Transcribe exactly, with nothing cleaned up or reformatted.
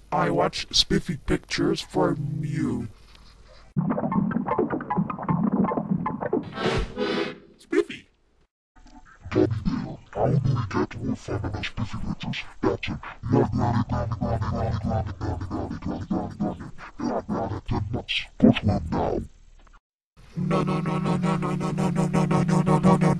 I watch Spiffy pictures from you. Spiffy! How do we get more fun in our Spiffy pictures? That's it. Love granny, granny, granny, granny, granny, granny, granny, granny, granny, granny. Love granny, ten months. Go to him now. No, no, no, no, no, no, no, no, no, no, no, no, no, no, no.